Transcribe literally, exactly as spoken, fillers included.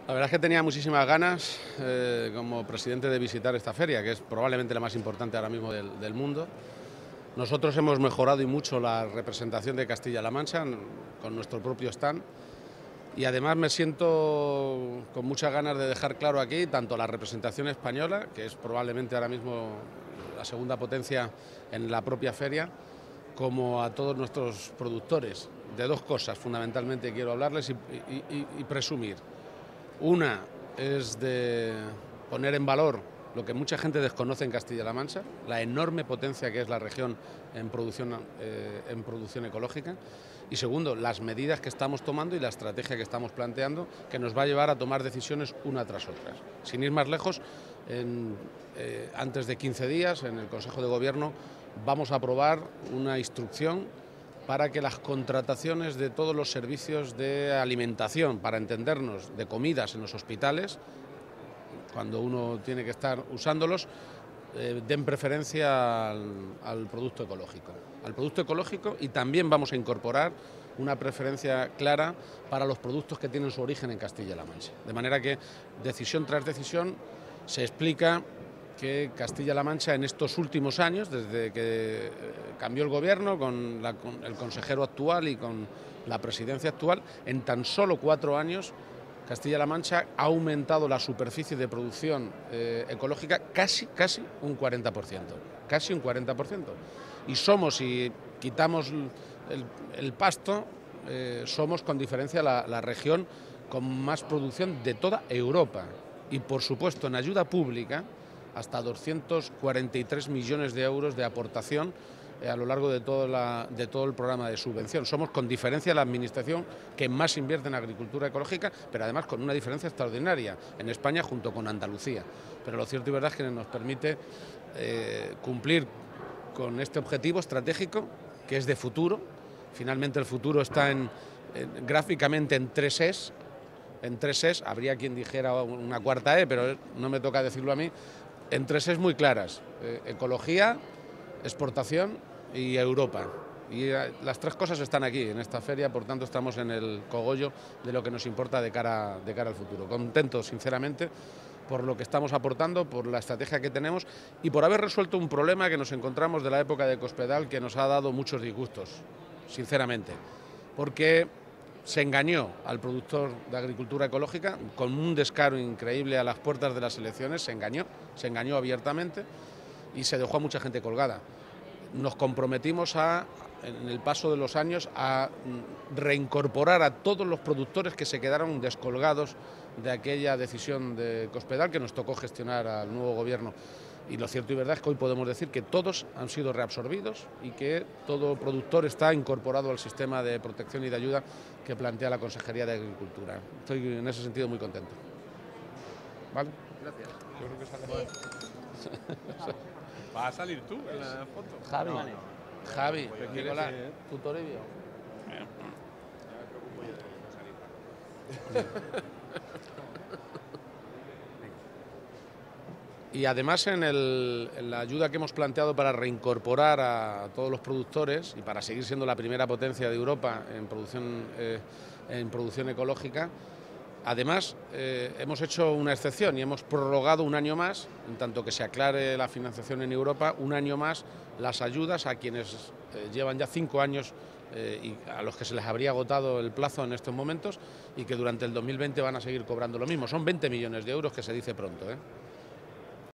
La verdad es que tenía muchísimas ganas eh, como presidente de visitar esta feria, que es probablemente la más importante ahora mismo del, del mundo. Nosotros hemos mejorado y mucho la representación de Castilla-La Mancha con nuestro propio stand y además me siento con muchas ganas de dejar claro aquí tanto la representación española, que es probablemente ahora mismo la segunda potencia en la propia feria, como a todos nuestros productores. De dos cosas fundamentalmente quiero hablarles y, y, y, y presumir. Una es de poner en valor lo que mucha gente desconoce en Castilla-La Mancha, la enorme potencia que es la región en producción, eh, en producción ecológica. Y segundo, las medidas que estamos tomando y la estrategia que estamos planteando, que nos va a llevar a tomar decisiones una tras otra. Sin ir más lejos, en, eh, antes de quince días, en el Consejo de Gobierno, vamos a aprobar una instrucción para que las contrataciones de todos los servicios de alimentación, para entendernos, de comidas en los hospitales, cuando uno tiene que estar usándolos, eh, den preferencia al, al producto ecológico. Al producto ecológico y también vamos a incorporar una preferencia clara para los productos que tienen su origen en Castilla-La Mancha. De manera que, decisión tras decisión, se explica que Castilla-La Mancha en estos últimos años, desde que cambió el gobierno con, la, con el consejero actual y con la presidencia actual, en tan solo cuatro años Castilla-La Mancha ha aumentado la superficie de producción eh, ecológica casi, casi un cuarenta por ciento, casi un cuarenta por ciento. Y somos, si quitamos el, el pasto, eh, somos con diferencia la, la región con más producción de toda Europa. Y por supuesto en ayuda pública, hasta doscientos cuarenta y tres millones de euros de aportación eh, a lo largo de, toda la, de todo el programa de subvención. Somos con diferencia la administración que más invierte en agricultura ecológica, pero además con una diferencia extraordinaria en España junto con Andalucía. Pero lo cierto y verdad es que nos permite eh, cumplir con este objetivo estratégico que es de futuro. Finalmente el futuro está en, en, gráficamente en tres es. En tres es, habría quien dijera una cuarta E, pero no me toca decirlo a mí. En tres es muy claras, eh, ecología, exportación y Europa. Y eh, las tres cosas están aquí, en esta feria, por tanto estamos en el cogollo de lo que nos importa de cara, de cara al futuro. Contentos, sinceramente, por lo que estamos aportando, por la estrategia que tenemos y por haber resuelto un problema que nos encontramos de la época de Cospedal que nos ha dado muchos disgustos, sinceramente. Porque se engañó al productor de agricultura ecológica con un descaro increíble a las puertas de las elecciones, se engañó, se engañó abiertamente y se dejó a mucha gente colgada. Nos comprometimos a, en el paso de los años a reincorporar a todos los productores que se quedaron descolgados de aquella decisión de Cospedal que nos tocó gestionar al nuevo gobierno. Y lo cierto y verdad es que hoy podemos decir que todos han sido reabsorbidos y que todo productor está incorporado al sistema de protección y de ayuda que plantea la Consejería de Agricultura. Estoy en ese sentido muy contento. ¿Vale? Gracias. Yo creo que sale. ¿Vas a salir tú en la foto? Javi, No, no. Javi, Pues yo Nicolás, sí, ¿eh? tu Toribio. Ya me preocupo yo de no salir. Y además en, el, en la ayuda que hemos planteado para reincorporar a todos los productores y para seguir siendo la primera potencia de Europa en producción, eh, en producción ecológica, además eh, hemos hecho una excepción y hemos prorrogado un año más, en tanto que se aclare la financiación en Europa, un año más las ayudas a quienes eh, llevan ya cinco años eh, y a los que se les habría agotado el plazo en estos momentos y que durante el dos mil veinte van a seguir cobrando lo mismo. Son veinte millones de euros que se dice pronto, ¿eh?